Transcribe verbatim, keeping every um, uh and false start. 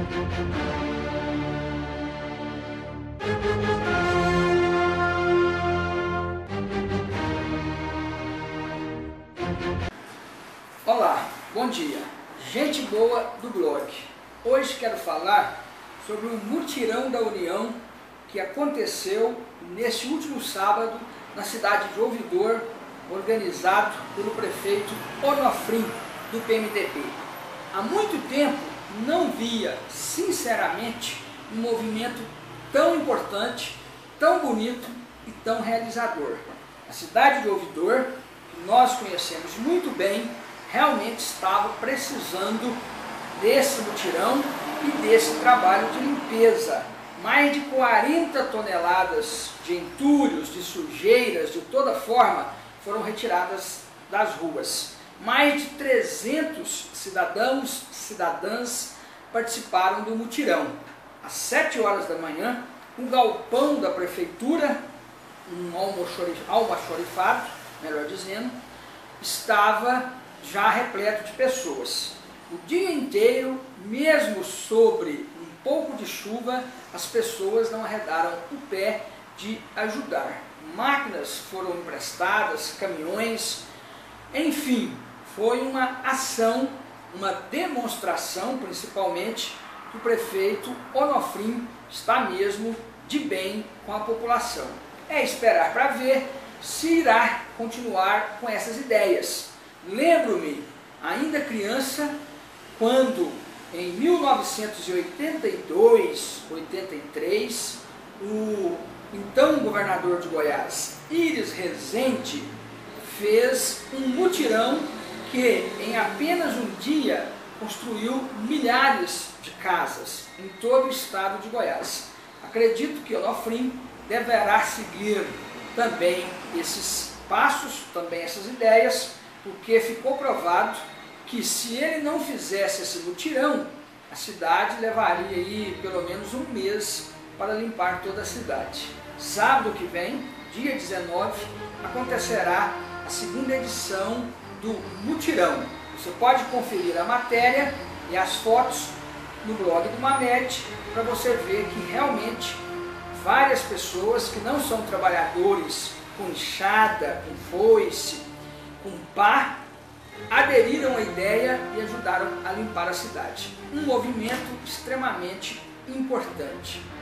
Olá, bom dia, gente boa do blog. Hoje quero falar sobre o mutirão da União que aconteceu neste último sábado na cidade de Ouvidor, organizado pelo prefeito Onofrim do P M D B. Há muito tempo não via, sinceramente, um movimento tão importante, tão bonito e tão realizador. A cidade de Ouvidor, que nós conhecemos muito bem, realmente estava precisando desse mutirão e desse trabalho de limpeza. Mais de quarenta toneladas de entulhos, de sujeiras, de toda forma, foram retiradas das ruas. Mais de trezentos cidadãos e cidadãs participaram do mutirão. Às sete horas da manhã, um galpão da prefeitura, um almoxorifado, melhor dizendo, estava já repleto de pessoas. O dia inteiro, mesmo sobre um pouco de chuva, as pessoas não arredaram o pé de ajudar. Máquinas foram emprestadas, caminhões, enfim, foi uma ação, uma demonstração, principalmente, que o prefeito Onofrim está mesmo de bem com a população. É esperar para ver se irá continuar com essas ideias. Lembro-me, ainda criança, quando em mil novecentos e oitenta e dois, oitenta e três, o então governador de Goiás, Íris Rezende, fez um mutirão que em apenas um dia construiu milhares de casas em todo o estado de Goiás. Acredito que Onofrim deverá seguir também esses passos, também essas ideias, porque ficou provado que se ele não fizesse esse mutirão, a cidade levaria aí pelo menos um mês para limpar toda a cidade. Sábado que vem, dia dezenove, acontecerá a segunda edição do mutirão. Você pode conferir a matéria e as fotos no blog do Mamed para você ver que realmente várias pessoas que não são trabalhadores com enxada, com foice, com pá, aderiram à ideia e ajudaram a limpar a cidade. Um movimento extremamente importante.